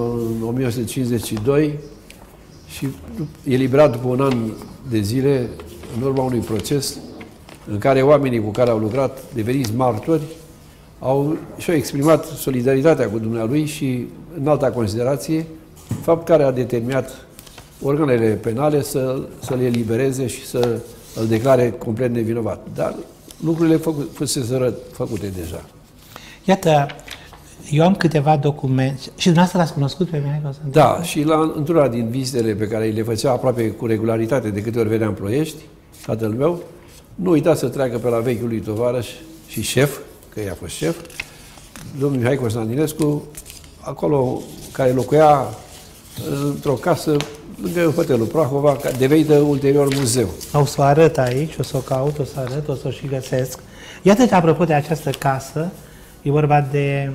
1952 și eliberat după un an de zile în urma unui proces în care oamenii cu care au lucrat, deveniți martori, și-au exprimat solidaritatea cu dumnealui și în alta considerație, fapt care a determinat organele penale să-l elibereze și să îl declare complet nevinovat. Dar lucrurile fuseseră făcute deja. Iată, eu am câteva documente. Și dumneavoastră l-ați cunoscut pe Mihail Constantinescu? Da, și într-una din vizitele pe care le făcea aproape cu regularitate de câte ori venea în Ploiești, tatăl meu, nu uita să treacă pe la vechiul lui tovarăș și șef, că ea a fost șef, domnul Mihail Constantinescu, acolo care locuia într-o casă lângă hotelul Prahova, devenită ulterior muzeu. O să o arăt aici, o să o caut, o să arăt, o să o și găsesc. Iată, apropo de această casă, e vorba de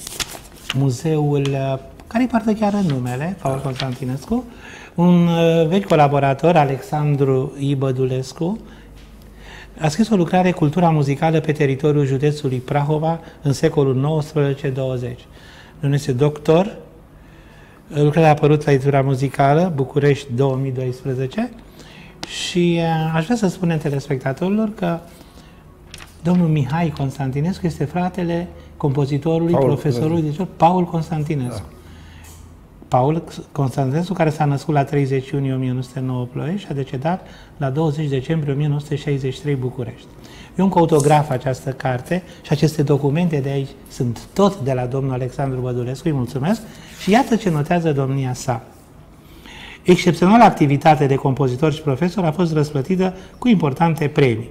muzeul care îi poartă chiar în numele, Paul Constantinescu, un vechi colaborator, Alexandru Ibădulescu, a scris o lucrare Cultura muzicală pe teritoriul județului Prahova în secolul XIX-20. Domnul este doctor. Lucrarea a apărut la Editura Muzicală, București, 2012. Și aș vrea să spunem telespectatorilor că domnul Mihai Constantinescu este fratele compozitorului, profesorului Paul Constantinescu. Da. Paul Constantinescu, care s-a născut la 30 iunie 1909 Ploiești și a decedat la 20 decembrie 1963 București. Eu încă autograf această carte și aceste documente de aici sunt tot de la domnul Alexandru Bădulescu, îi mulțumesc, și iată ce notează domnia sa. Excepțională activitate de compozitor și profesor a fost răsplătită cu importante premii.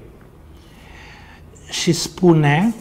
Și spune,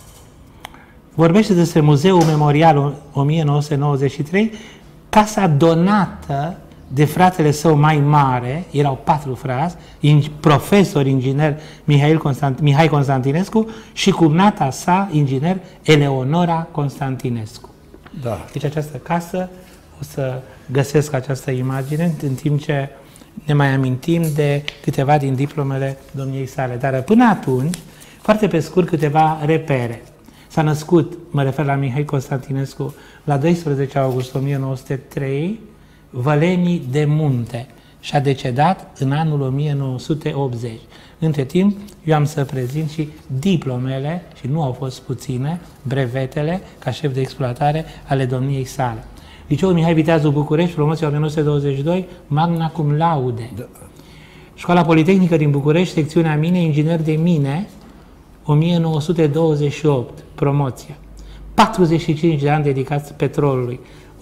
vorbește despre Muzeul Memorial 1993, casa donată de fratele său mai mare, erau 4 frați, profesor inginer Mihai Constantinescu și cumnata sa, inginer Eleonora Constantinescu. Da. Deci această casă, o să găsesc această imagine în timp ce ne mai amintim de câteva din diplomele domniei sale. Dar până atunci, foarte pe scurt, câteva repere. S-a născut, mă refer la Mihai Constantinescu, la 12 august 1903, Vălenii de Munte, și a decedat în anul 1980. Între timp, eu am să prezint și diplomele, și nu au fost puține, brevetele, ca șef de exploatare, ale domniei sale. Liceul Mihai Viteazu București, promoția 1922, magna cum laude. Da. Școala Politehnică din București, secțiunea mine, inginer de mine, 1928, promoția. 45 de ani dedicați petrolului,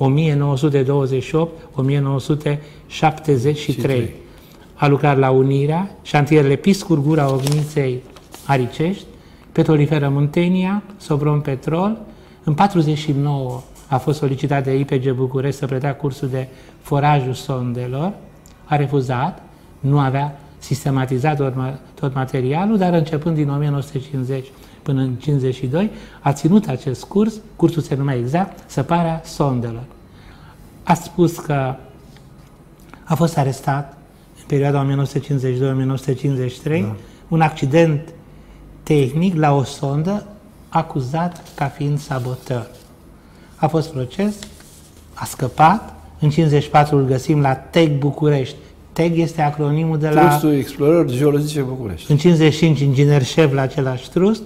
1928-1973. A lucrat la Unirea, șantierele Piscur, Gura Ogniței, Aricești, Petroliferă Muntenia, Sopron Petrol. În 49 a fost solicitat de IPG București să predea cursul de forajul sondelor, a refuzat, nu avea sistematizat tot materialul, dar începând din 1950 până în 52, a ținut acest curs, cursul se numea exact, Săparea sondelor. A spus că a fost arestat în perioada 1952-1953, da, un accident tehnic la o sondă, acuzat ca fiind saboteur. A fost proces, a scăpat, în 54 îl găsim la TEC București, TEG este acronimul de la... Trustul Explorări Geologice București. În 55, inginer șef la același trust,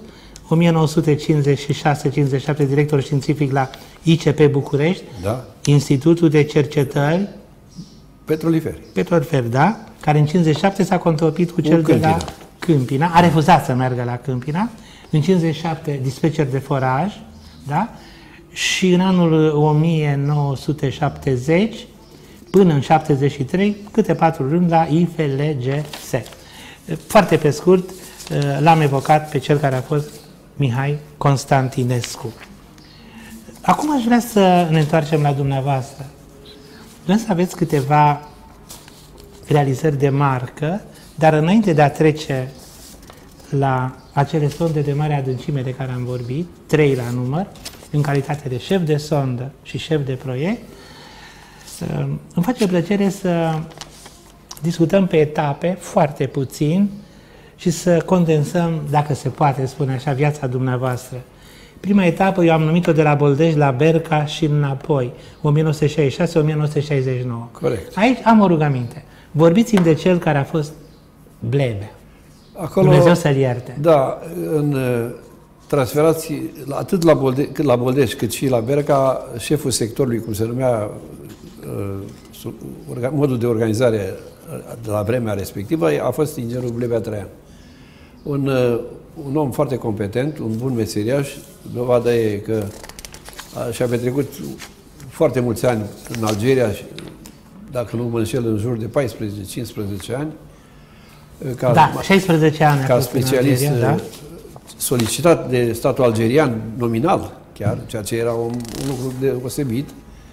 1956-57, director științific la ICP București, da. Institutul de Cercetări Petroliferi, da? Care în 57 s-a contopit cu cel de la Câmpina, a refuzat să meargă la Câmpina, în 57 dispecer de foraj, da? Și în anul 1970 până în 73, câte 4 luni la IFLGS. Foarte pe scurt, l-am evocat pe cel care a fost Mihai Constantinescu. Acum aș vrea să ne întoarcem la dumneavoastră. Vreau să aveți câteva realizări de marcă, dar înainte de a trece la acele sonde de mare adâncime de care am vorbit, 3 la număr, în calitate de șef de sondă și șef de proiect, îmi face plăcere să discutăm pe etape, foarte puțin, și să condensăm, dacă se poate spune așa, viața dumneavoastră. Prima etapă eu am numit-o de la Boldești la Berca și înapoi, 1966-1969. Corect. Aici am o rugăminte. Vorbiți-mi de cel care a fost Blebea. Acolo, Dumnezeu să-l ierte. Da, în transferați atât la Boldești cât și la Berca, șeful sectorului, cum se numea modul de organizare de la vremea respectivă, a fost inginerul Blebea Traian. Un om foarte competent, un bun meseriaș. Dovada e că și-a petrecut foarte mulți ani în Algeria, dacă nu mă înșel, în jur de 14-15 ani. Da, 16 ani ca specialist Algeria, da? Solicitat de statul algerian, nominal chiar, ceea ce era un lucru deosebit.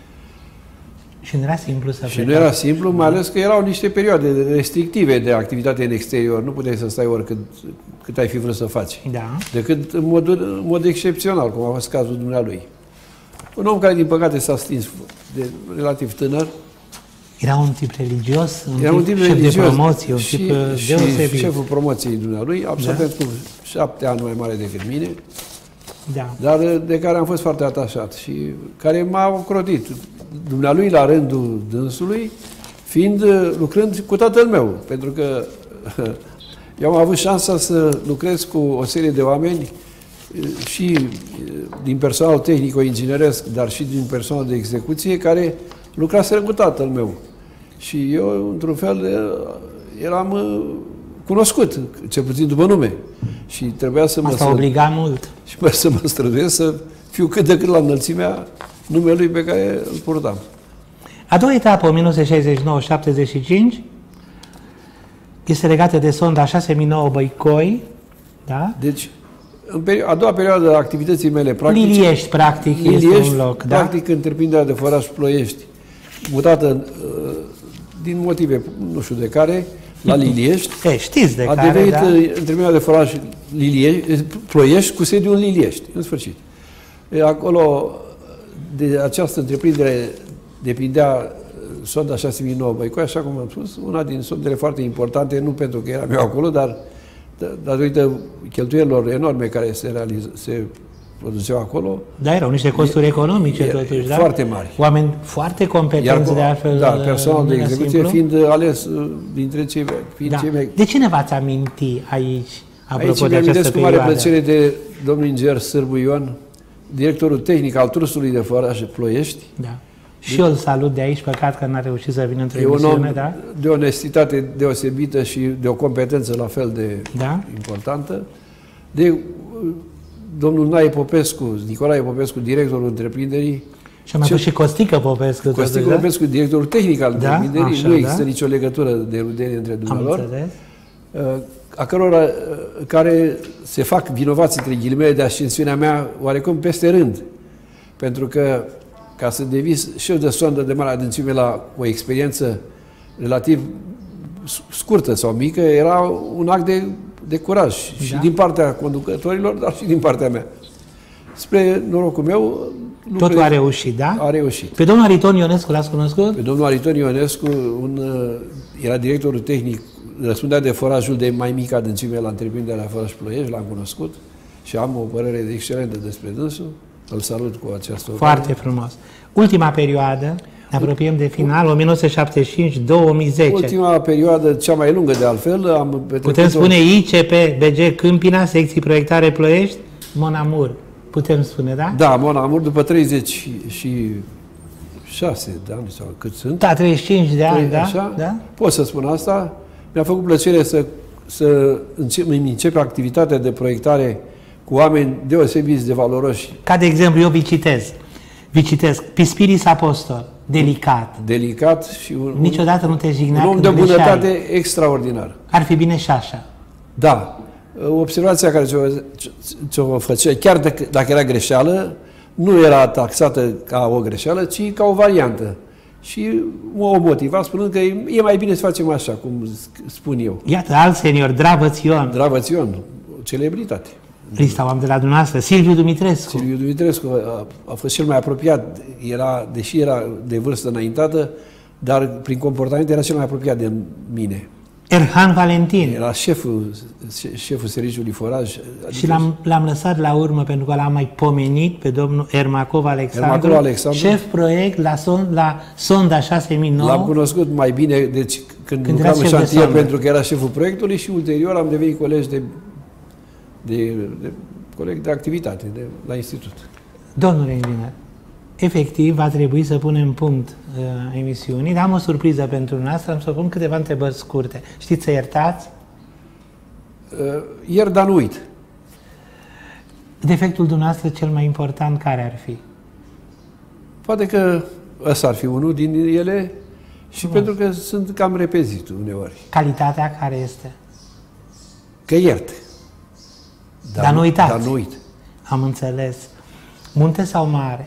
Și nu era simplu să plecați. Și nu era simplu, mai ales că erau niște perioade restrictive de activitate în exterior. Nu puteai să stai oricât ai fi vrut să faci. Da. Decât în mod excepțional, cum a fost cazul dumnealui. Un om care, din păcate, s-a stins de relativ tânăr. Era un tip religios, un tip religios, de promoție, un și, tip deosebit. Și șeful promoției dumnealui, absolvent cu 7 ani mai mare decât mine, da. Dar de care am fost foarte atașat și care m-a ocrotit. Dumnealui, la rândul dânsului, lucrând cu tatăl meu, pentru că eu am avut șansa să lucrez cu o serie de oameni și din personal tehnico-ingineresc, dar și din personal de execuție, care lucraseră cu tatăl meu. Și eu, într-un fel, eram cunoscut, cel puțin după nume. Și trebuia să obliga mult. Și să mă străduiesc să fiu cât de cât la înălțimea numelui pe care îl purtam. A doua etapă, 1969-75, este legată de sonda 6009 Băicoi, da? Deci, a doua perioadă a activității mele practice... Liliești, practic, este un loc, da? Practic, întreprinderea de foraj Ploiești, mutată din motive, nu știu de care, la Liliești. Știți de care, a devenit întreprinderea de foraj Ploiești cu sediul în Liliești, în sfârșit. Acolo, de această întreprindere depindea sonda 6009 Băicoi, așa cum am spus, una din sondele foarte importante, nu pentru că eram eu acolo, dar datorită cheltuielilor enorme care se produceau acolo. Da, erau niște costuri economice, totuși, da? Foarte mari. Oameni foarte competenți, de altfel. Da, personal de execuție fiind ales dintre cei mai... De cine v-ați aminti aici, apropo de această perioadă? Cu mare plăcere de domnul inginer Sârbu Ion, directorul tehnic al Trustului de Foraj Ploiești. Da. Și eu îl salut de aici, păcat că n-a reușit să vină într-o emisiune, da? De o onestitate deosebită și de o competență la fel de importantă. De domnul Nicolae Popescu, directorul întreprinderii. Și am mai și Costică Popescu. Costică Popescu, directorul tehnic al întreprinderii. Așa, nu există nicio legătură de rudenie între dumnealor. A cărora care se fac vinovați, între ghilimele, de ascensiunea mea oarecum peste rând. Pentru că ca să devii șef de sondă de mare adâncime la o experiență relativ scurtă sau mică, era un act de curaj. Da. Și din partea conducătorilor, dar și din partea mea. Spre norocul meu... Totul a reușit, da? A reușit. Pe domnul Ariton Ionescu l-ați cunoscut? Pe domnul Ariton Ionescu era directorul tehnic, răspundea de forajul de mai mică adâncime la întreprinderea Foraj Ploiești, l-am cunoscut și am o părere excelentă despre dânsul. Îl salut cu această Foarte frumos. Ultima perioadă? Ne apropiem de final, 1975-2010. Ultima perioadă, cea mai lungă de altfel. Putem spune ICP, BG Câmpina, secții proiectare Ploiești, Mon Amour. Putem spune, da? Da, Mon Amour, după 36 de ani sau cât sunt. Da, 35 de ani, da? Așa, da? Pot să spun asta. Mi-a făcut plăcere să încep activitatea de proiectare cu oameni deosebiți de valoroși. Ca de exemplu, eu vi citesc, Pispiris Apostol, delicat. Delicat și niciodată nu te jignea un om de bunătate extraordinar. Ar fi bine și așa. Da. Observația care ți-o făcea, chiar dacă era greșeală, nu era taxată ca o greșeală, ci ca o variantă. Și o motiva spunând că e mai bine să facem așa, cum spun eu. Iată, alt senior, Dravățion. Dravățion, celebritate. Lista am de la dumneavoastră, Silviu Dumitrescu. Silviu Dumitrescu a fost cel mai apropiat, deși era de vârstă înaintată, dar prin comportament era cel mai apropiat de mine. Erhan Valentin. Era șeful serviciului foraj. Și l-am lăsat la urmă pentru că l-am mai pomenit pe domnul Ermacov Alexandru, șef proiect la Sonda 6009. L-am cunoscut mai bine când lucram în șantier pentru că era șeful proiectului și ulterior am devenit colegi coleg de activitate la institut. Domnule inginer, efectiv va trebui să punem punct emisiunii, dar am o surpriză pentru noastră, am să pun câteva întrebări scurte. Știți să iertați? Iert, dar nu uit. Defectul dumneavoastră cel mai important care ar fi? Poate că ăsta ar fi unul din ele și pentru că sunt cam repezit uneori. Calitatea care este? Că iert. Dar nu uitați. Dar nu uit. Am înțeles. Munte sau mare?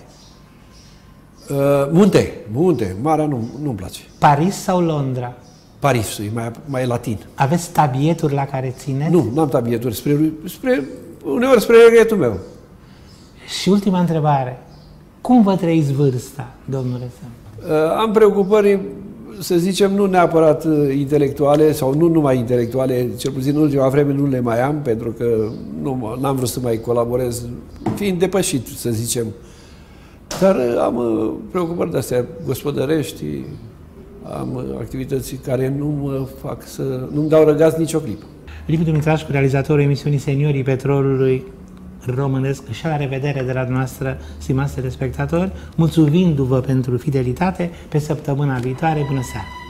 Munte. Marea nu-mi place. Paris sau Londra? Paris, e mai latin. Aveți tabieturi la care țineți? Nu, n-am tabieturi. Uneori spre regretul meu. Și ultima întrebare. Cum vă trăiți vârsta, domnule Sâm? Am preocupări, să zicem, nu neapărat intelectuale sau nu numai intelectuale, cel puțin în ultima vreme nu le mai am, pentru că n-am vrut să mai colaborez, fiind depășit, să zicem. Dar am preocupări de-astea gospodărești, am activități care nu-mi dau răgaz nicio clipă. Liviu Dumitrașcu, realizatorul emisiunii Seniorii Petrolului Românesc, și la revedere de la dumneavoastră, stimați telespectatori, mulțumindu-vă pentru fidelitate, pe săptămâna viitoare, bună seara!